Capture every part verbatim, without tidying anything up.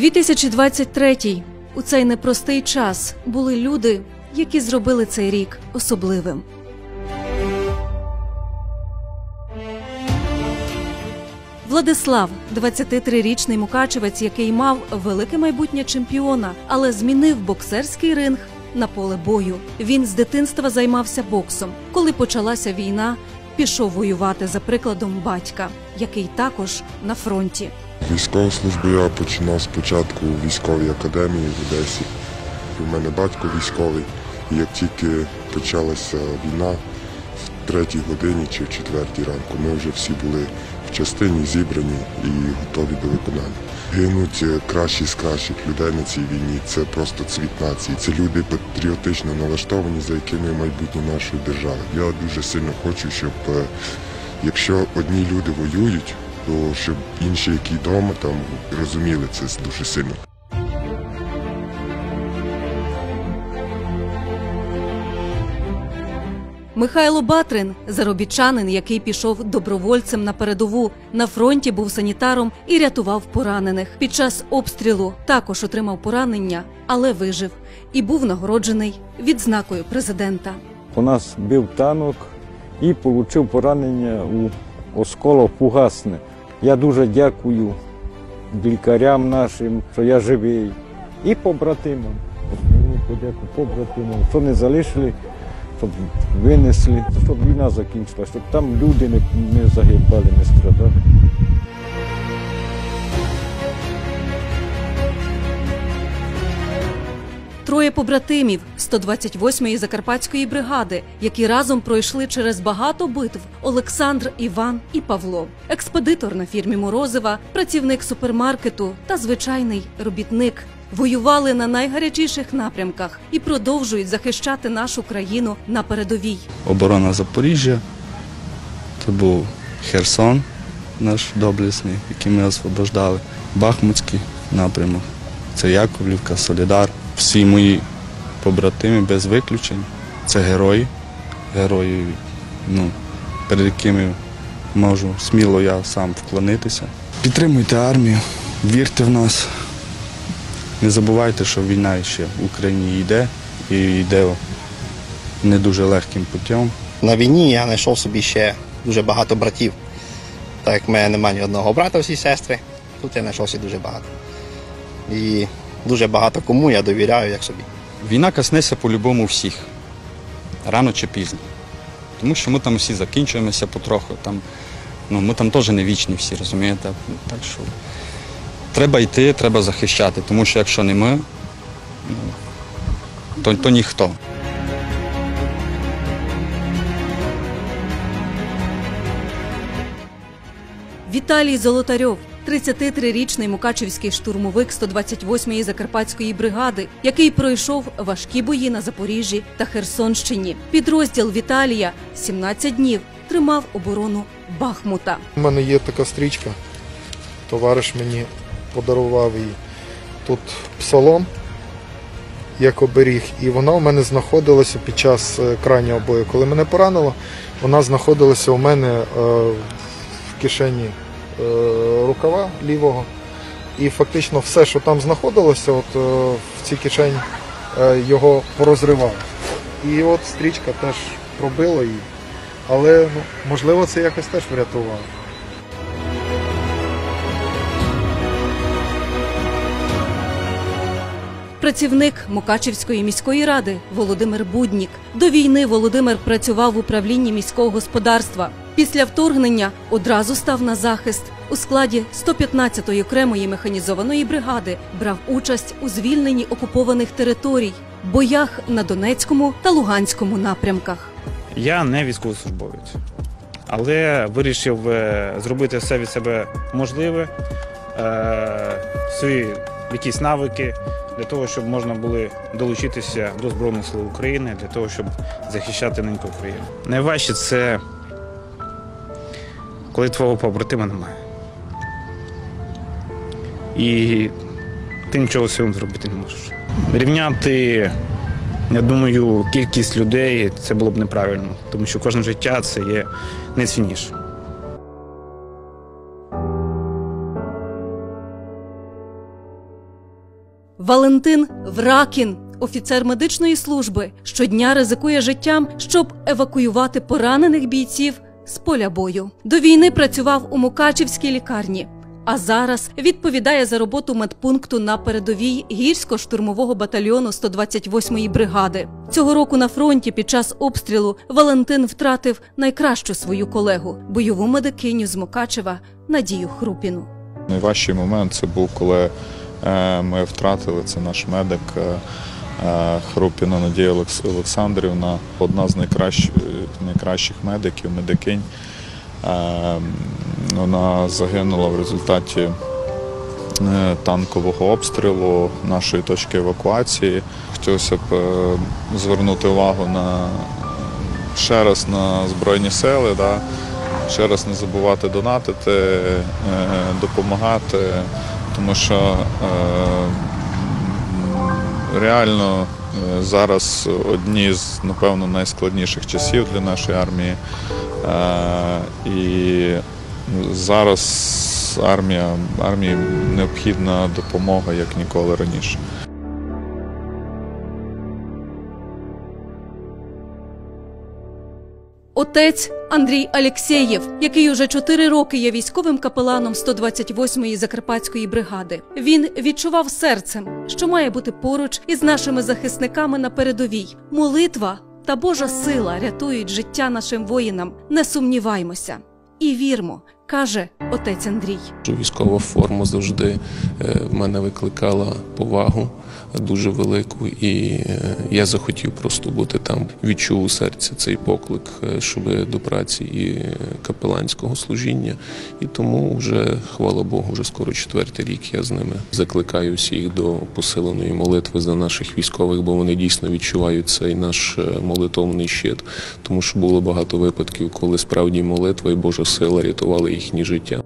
дві тисячі двадцять третій. У цей непростий час були люди, які зробили цей рік особливим. Владислав – двадцятитрирічний мукачевець, який мав велике майбутнє чемпіона, але змінив боксерський ринг на поле бою. Він з дитинства займався боксом. Коли почалася війна, пішов воювати за прикладом батька, який також на фронті. Військову службу я починав спочатку у військовій академії в Одесі. У мене батько військовий, і як тільки почалася війна, в третій годині чи в четвертій ранку ми вже всі були в частині зібрані і готові до виконання. Гинуть кращі з кращих людей на цій війні. Це просто цвіт нації. Це люди патріотично налаштовані, за якими майбутнє нашої держави. Я дуже сильно хочу, щоб якщо одні люди воюють, то щоб інші, які вдома, там розуміли це дуже сильно. Михайло Батрин – заробітчанин, який пішов добровольцем на передову. На фронті був санітаром і рятував поранених. Під час обстрілу також отримав поранення, але вижив. І був нагороджений відзнакою президента. У нас бив танок і отримав поранення у осколок-фугасне. Я дуже дякую лікарям нашим, що я живий. І побратимам. Основну подяку побратимам, що не залишили, щоб винесли, щоб війна закінчилася, щоб там люди не, не загибали, не страдали. Троє побратимів сто двадцять восьмої Закарпатської бригади, які разом пройшли через багато битв – Олександр, Іван і Павло. Експедитор на фірмі Морозова, працівник супермаркету та звичайний робітник. Воювали на найгарячіших напрямках і продовжують захищати нашу країну на передовій. Оборона Запоріжжя, це був Херсон, наш доблесний, який ми освобождали, Бахмутський напрямок, це Яковлівка, Солідар. Всі мої побратими без виключень – це герої, герої, ну, перед якими можу сміло я сам вклонитися. Підтримуйте армію, вірте в нас. Не забувайте, що війна ще в Україні йде, і йде не дуже легким путем. На війні я знайшов собі ще дуже багато братів. Так як в мене немає ні одного брата, всі сестри, тут я знайшовся дуже багато. І дуже багато кому я довіряю, як собі. Війна коснеться по-любому всіх, рано чи пізно. Тому що ми там всі закінчуємося потроху. Там, ну, ми там теж не вічні всі, розумієте? Так що треба йти, треба захищати, тому що якщо не ми, то, то ніхто. Віталій Золотарьов – тридцятитрирічний мукачевський штурмовик сто двадцять восьмої Закарпатської бригади, який пройшов важкі бої на Запоріжжі та Херсонщині. Підрозділ Віталія сімнадцять днів тримав оборону Бахмута. У мене є така стрічка, товариш мені подарував її. Тут псалом, як оберіг, і вона у мене знаходилася під час крайнього бою. Коли мене поранило, вона знаходилася у мене в кишені рукава лівого. І фактично все, що там знаходилося, от в цій кишені, його порозривало. І от стрічка теж пробила її, але ну, можливо це якось теж врятувало. Працівник Мукачевської міської ради Володимир Буднік. До війни Володимир працював в управлінні міського господарства. Після вторгнення одразу став на захист. У складі сто п'ятнадцятої окремої механізованої бригади брав участь у звільненні окупованих територій, боях на Донецькому та Луганському напрямках. Я не військовослужбовець, але вирішив зробити все від себе можливе, свої якісь навики, для того, щоб можна було долучитися до Збройних сил України, для того, щоб захищати неньку Україну. Найважче – це коли твого побратима немає. І ти нічого з цим зробити не можеш. Рівняти, я думаю, кількість людей – це було б неправильно, тому що кожне життя – це є найцінніше. Валентин Вракін, офіцер медичної служби, щодня ризикує життям, щоб евакуювати поранених бійців з поля бою. До війни працював у Мукачівській лікарні, а зараз відповідає за роботу медпункту на передовій гірсько-штурмового батальйону сто двадцять восьмої бригади. Цього року на фронті під час обстрілу Валентин втратив найкращу свою колегу – бойову медикиню з Мукачева Надію Хрупіну. Найважчий момент – це був, коли ми втратили, це наш медик Хрупіна Надія Олександрівна, одна з найкращих, найкращих медиків, медикинь. Вона загинула в результаті танкового обстрілу нашої точки евакуації. Хотілося б звернути увагу на, ще раз на Збройні Сили, да? Ще раз не забувати донатити, допомагати, тому що реально зараз одні з, напевно, найскладніших часів для нашої армії. І зараз армія, армії необхідна допомога, як ніколи раніше. Отець Андрій Алєксєєв, який уже чотири роки є військовим капеланом сто двадцять восьмої Закарпатської бригади. Він відчував серцем, що має бути поруч із нашими захисниками на передовій. Молитва та Божа сила рятують життя нашим воїнам. Не сумніваймося. І вірмо, каже отець Андрій. Військова форма завжди в мене викликала повагу дуже велику, і я захотів просто бути там. Відчув у серці цей поклик, щоб до праці і капеланського служіння. І тому вже, хвала Богу, вже скоро четвертий рік я з ними закликаю всіх до посиленої молитви за наших військових, бо вони дійсно відчувають цей наш молитовний щит. Тому що було багато випадків, коли справді молитва і Божа сила рятували їхні життя.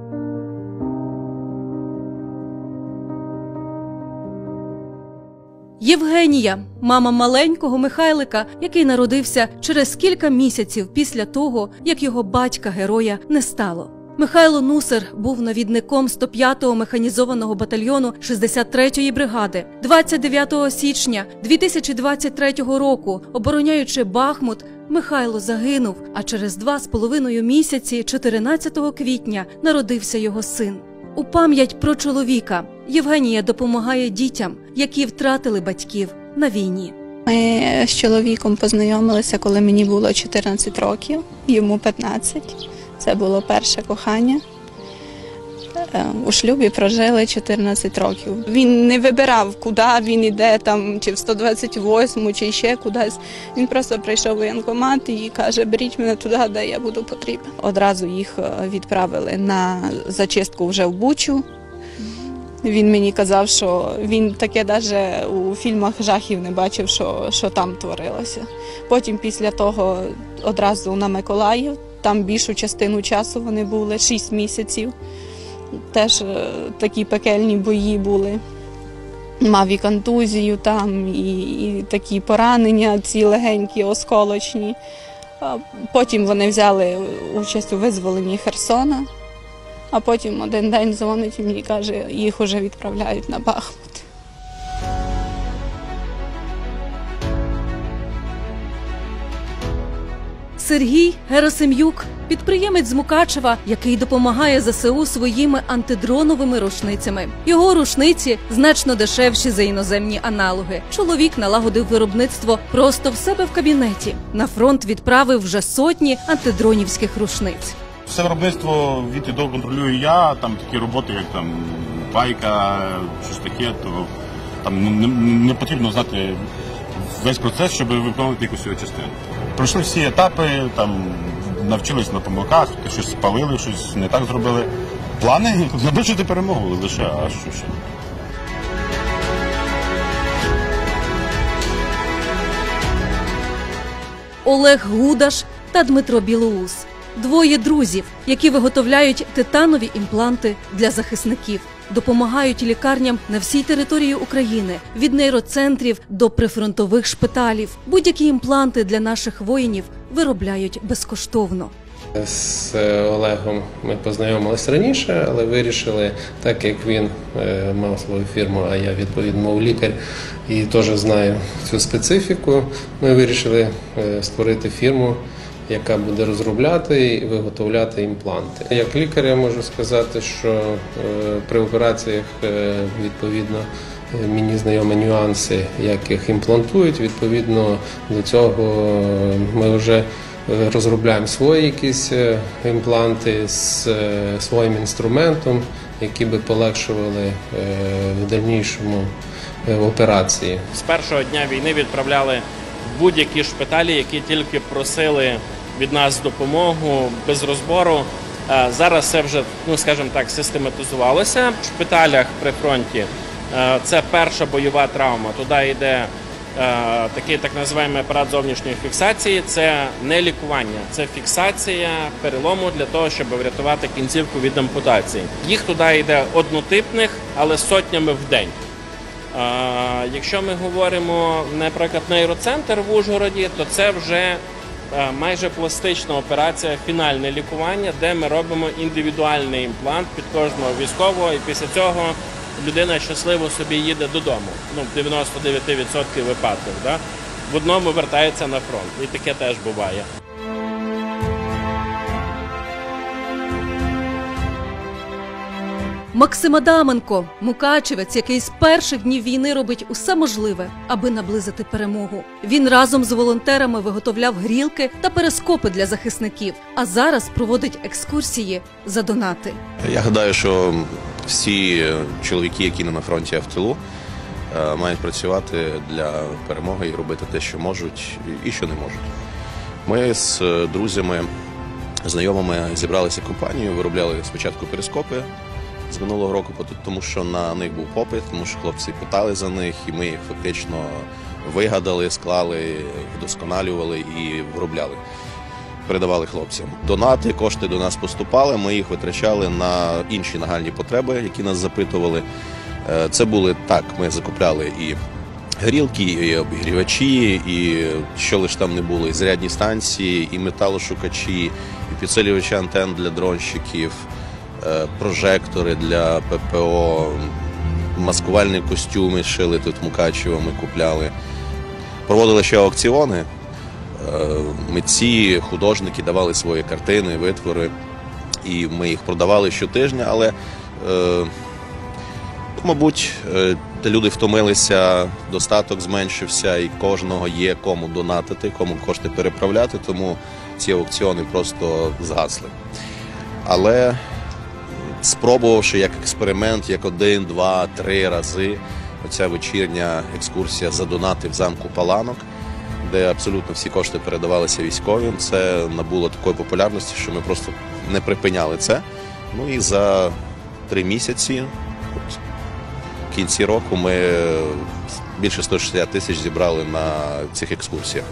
Євгенія, мама маленького Михайлика, який народився через кілька місяців після того, як його батька-героя не стало. Михайло Нусер був навідником сто п'ятого механізованого батальйону шістдесят третьої бригади. двадцять дев'ятого січня дві тисячі двадцять третього року, обороняючи Бахмут, Михайло загинув, а через два з половиною місяці, чотирнадцятого квітня, народився його син. У пам'ять про чоловіка Євгенія допомагає дітям, які втратили батьків на війні. Ми з чоловіком познайомилися, коли мені було чотирнадцять років, йому п'ятнадцять. Це було перше кохання. У шлюбі прожили чотирнадцять років. Він не вибирав, куди він йде, там, чи в сто двадцять восьму, чи ще кудись. Він просто прийшов в воєнкомат і каже, беріть мене туди, де я буду потрібен. Одразу їх відправили на зачистку вже в Бучу. Він мені казав, що він таке навіть у фільмах жахів не бачив, що, що там творилося. Потім після того одразу на Миколаїв, там більшу частину часу вони були, шість місяців. Теж такі пекельні бої були. Мав і контузію там, і, і такі поранення, ці легенькі, осколочні. Потім вони взяли участь у визволенні Херсона, а потім один день дзвонить і мені каже, їх вже відправляють на Бахмут. Сергій Герасим'юк – підприємець з Мукачева, який допомагає зе се у своїми антидроновими рушницями. Його рушниці значно дешевші за іноземні аналоги. Чоловік налагодив виробництво просто в себе в кабінеті. На фронт відправив вже сотні антидронівських рушниць. Все виробництво від і до контролюю я, там такі роботи, як там пайка, щось таке, то там не, не потрібно знати весь процес, щоб виконувати якусь його частину. Пройшли всі етапи, там навчились на помилках, щось спалили, щось не так зробили. Плани наближити перемогу лише, а що ще. Олег Гудаш та Дмитро Білоус – двоє друзів, які виготовляють титанові імпланти для захисників. Допомагають лікарням на всій території України, від нейроцентрів до прифронтових шпиталів. Будь-які імпланти для наших воїнів виробляють безкоштовно. З Олегом ми познайомилися раніше, але вирішили, так як він мав свою фірму, а я відповідно мов лікар і теж знаю цю специфіку, ми вирішили створити фірму, яка буде розробляти і виготовляти імпланти. Як лікар я можу сказати, що при операціях відповідно мені знайомі нюанси, як їх імплантують, відповідно до цього ми вже розробляємо свої якісь імпланти з своїм інструментом, які би полегшували в дальнішому операції. З першого дня війни відправляли в будь-які шпиталі, які тільки просили від нас допомогу без розбору. Зараз це вже, ну скажімо так, систематизувалося. В шпиталях при фронті це перша бойова травма. Туди йде такий так називаємо апарат зовнішньої фіксації. Це не лікування, це фіксація перелому для того, щоб врятувати кінцівку від ампутації. Їх туди йде однотипних, але сотнями в день. Якщо ми говоримо, наприклад, нейроцентр в Ужгороді, то це вже майже пластична операція, фінальне лікування, де ми робимо індивідуальний імплант під кожного військового, і після цього людина щасливо собі їде додому. Ну, в дев'яносто дев'ять відсотків випадків. Да? В одному вертається на фронт. І таке теж буває. Максим Адаменко – мукачевець, який з перших днів війни робить усе можливе, аби наблизити перемогу. Він разом з волонтерами виготовляв грілки та перископи для захисників, а зараз проводить екскурсії за донати. Я гадаю, що всі чоловіки, які не на фронті, а в тилу, мають працювати для перемоги і робити те, що можуть і що не можуть. Ми з друзями, знайомими зібралися компанією, виробляли спочатку перископи з минулого року, тому що на них був попит, тому що хлопці питали за них, і ми їх фактично вигадали, склали, вдосконалювали і виробляли. Передавали хлопцям. Донати, кошти до нас поступали, ми їх витрачали на інші нагальні потреби, які нас запитували. Це були так, ми закупляли і грілки, і обігрівачі, і що лише там не було, і зарядні станції, і металошукачі, і підсилювачі антенн для дронщиків, прожектори для ППО, маскувальні костюми шили тут в Мукачево, ми купляли. Проводили ще аукціони. Митці, художники давали свої картини, витвори, і ми їх продавали щотижня, але, мабуть, люди втомилися, достаток зменшився, і кожного є кому донатити, кому кошти переправляти, тому ці аукціони просто згасли. Але спробувавши як експеримент, як один, два, три рази, оця вечірня екскурсія за донати в замку Паланок, де абсолютно всі кошти передавалися військовим, це набуло такої популярності, що ми просто не припиняли це. Ну і за три місяці, от, в кінці року, ми більше сто шістдесят тисяч зібрали на цих екскурсіях.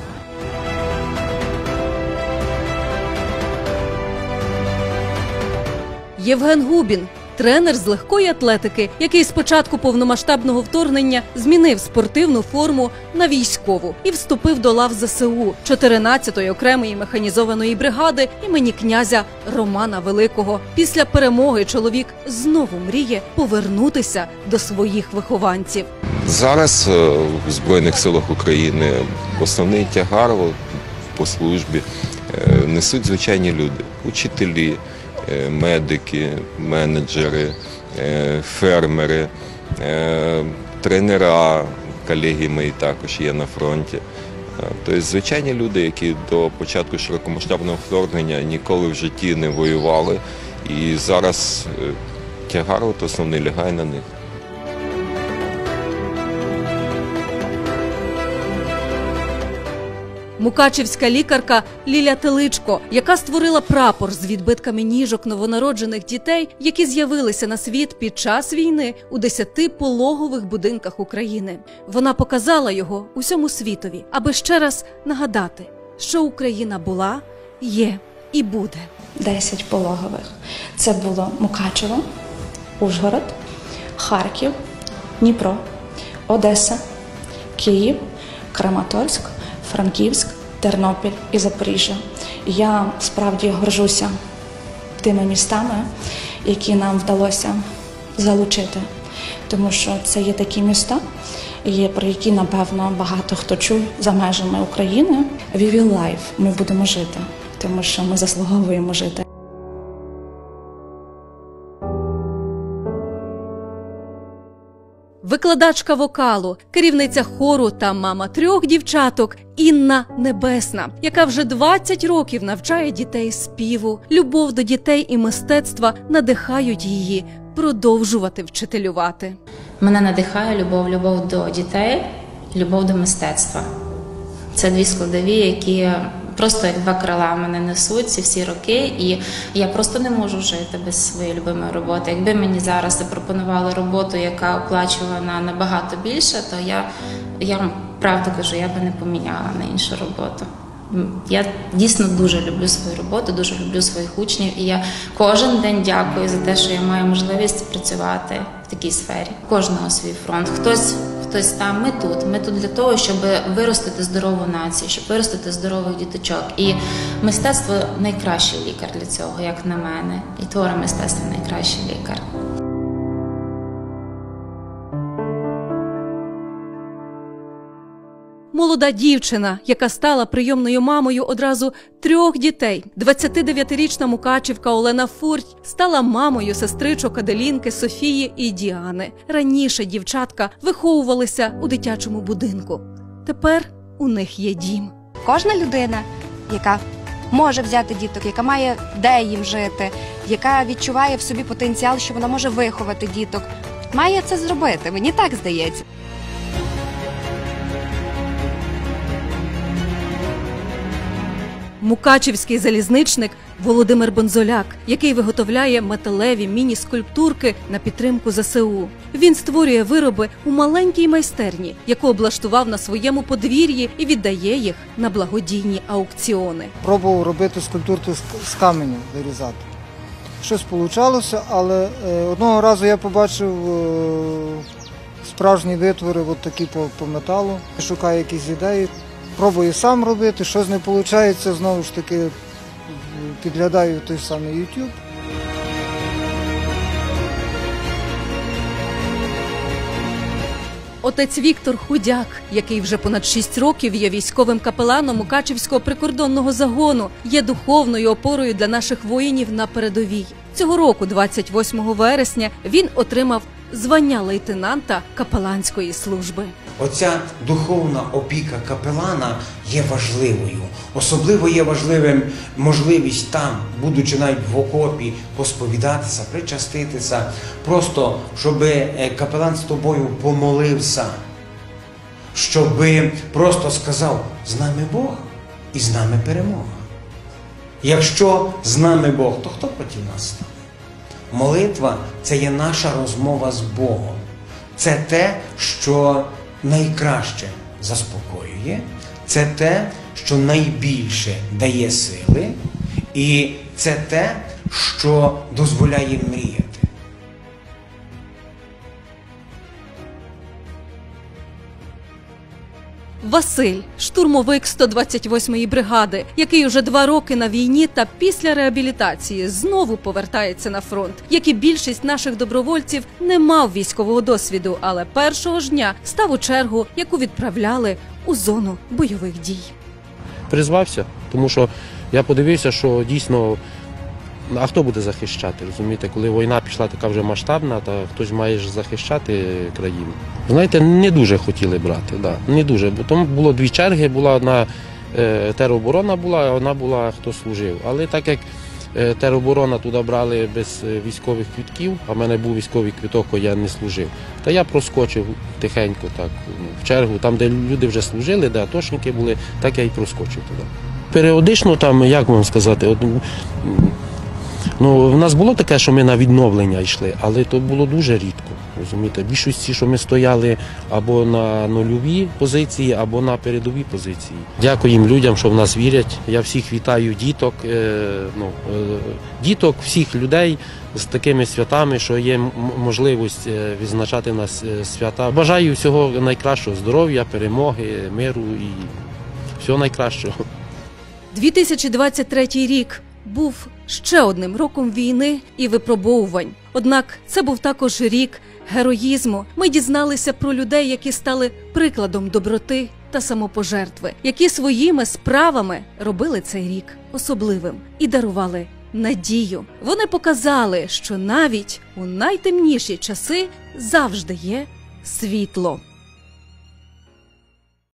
Євген Губін – тренер з легкої атлетики, який з початку повномасштабного вторгнення змінив спортивну форму на військову і вступив до лав ЗСУ чотирнадцятої окремої механізованої бригади імені князя Романа Великого. Після перемоги чоловік знову мріє повернутися до своїх вихованців. Зараз в Збройних силах України основний тягар по службі несуть звичайні люди – учителі, медики, менеджери, фермери, тренера, колеги мої також є на фронті. Тобто звичайні люди, які до початку широкомасштабного вторгнення ніколи в житті не воювали, і зараз тягар от основний лягає на них. Мукачівська лікарка Ліля Теличко, яка створила прапор з відбитками ніжок новонароджених дітей, які з'явилися на світ під час війни у десяти пологових будинках України. Вона показала його усьому світові, аби ще раз нагадати, що Україна була, є і буде. Десять пологових. Це було Мукачево, Ужгород, Харків, Дніпро, Одеса, Київ, Краматорськ, Франківськ, Тернопіль і Запоріжжя. І я справді горжуся тими містами, які нам вдалося залучити. Тому що це є такі міста, про які, напевно, багато хто чув за межами України. We will live. Ми будемо жити, тому що ми заслуговуємо жити. Викладачка вокалу, керівниця хору та мама трьох дівчаток Інна Небесна, яка вже двадцять років навчає дітей співу. Любов до дітей і мистецтва надихають її продовжувати вчителювати. Мене надихає любов, любов до дітей, любов до мистецтва. Це дві складові, які просто як два крила мене несуть ці всі роки, і я просто не можу жити без своєї любимої роботи. Якби мені зараз запропонували роботу, яка оплачувана набагато більше, то я, я вам правду кажу, я би не поміняла на іншу роботу. Я дійсно дуже люблю свою роботу, дуже люблю своїх учнів, і я кожен день дякую за те, що я маю можливість працювати в такій сфері. Кожного свій фронт. Хтось, хтось там, ми тут. Ми тут для того, щоб виростити здорову націю, щоб виростити здорових діточок. І мистецтво – найкращий лікар для цього, як на мене. І твори мистецтва – найкращий лікар. Молода дівчина, яка стала прийомною мамою одразу трьох дітей. двадцятидев'ятирічна мукачівка Олена Фурть стала мамою сестричок Аделінки, Софії і Діани. Раніше дівчатка виховувалися у дитячому будинку. Тепер у них є дім. Кожна людина, яка може взяти діток, яка має де їм жити, яка відчуває в собі потенціал, що вона може виховати діток, має це зробити. Мені так здається. Мукачівський залізничник Володимир Бонзоляк, який виготовляє металеві міні-скульптурки на підтримку зе се у. Він створює вироби у маленькій майстерні, яку облаштував на своєму подвір'ї і віддає їх на благодійні аукціони. Пробував робити скульптурки з каменю, вирізати. Щось вийшло, але одного разу я побачив справжні витвори, от такі по, по металу. Шукаю якісь ідеї. Пробую сам робити, щось не виходить, знову ж таки підглядаю той самий ютуб. Отець Віктор Худяк, який вже понад шість років є військовим капеланом Мукачівського прикордонного загону, є духовною опорою для наших воїнів на передовій. Цього року, двадцять восьмого вересня, він отримав звання лейтенанта капеланської служби. Оця духовна опіка капелана є важливою. Особливо є важливим можливість там, будучи навіть в окопі, посповідатися, причаститися. Просто, щоб капелан з тобою помолився, щоб просто сказав, з нами Бог і з нами перемога. Якщо з нами Бог, то хто проти нас стане? Молитва – це є наша розмова з Богом. Це те, що найкраще заспокоює, це те, що найбільше дає сили, і це те, що дозволяє мріяти. Василь – штурмовик сто двадцять восьмої бригади, який уже два роки на війні та після реабілітації знову повертається на фронт. Як і більшість наших добровольців, не мав військового досвіду, але першого ж дня став у чергу, яку відправляли у зону бойових дій. Призвався, тому що я подивився, що дійсно, а хто буде захищати, розумієте? Коли війна пішла така вже масштабна, то хтось має ж захищати країну. Знаєте, не дуже хотіли брати, да, не дуже, бо там було дві черги, була одна е, тероборона була, а одна була, хто служив. Але так як е, тероборона туди брали без військових квитків, а в мене був військовий квиток, я не служив, то я проскочив тихенько так, в чергу, там, де люди вже служили, де атошники були, так я і проскочив туди. Періодично там, як вам сказати, от, ну, в нас було таке, що ми на відновлення йшли, але то було дуже рідко, розумієте. Більшості, що ми стояли або на нульовій позиції, або на передовій позиції. Дякую людям, що в нас вірять. Я всіх вітаю діток, е, ну, е, діток, всіх людей з такими святами, що є можливість відзначати нас свята. Бажаю всього найкращого, здоров'я, перемоги, миру і всього найкращого. дві тисячі двадцять третій рік був ще одним роком війни і випробовувань. Однак це був також рік героїзму. Ми дізналися про людей, які стали прикладом доброти та самопожертви, які своїми справами робили цей рік особливим і дарували надію. Вони показали, що навіть у найтемніші часи завжди є світло.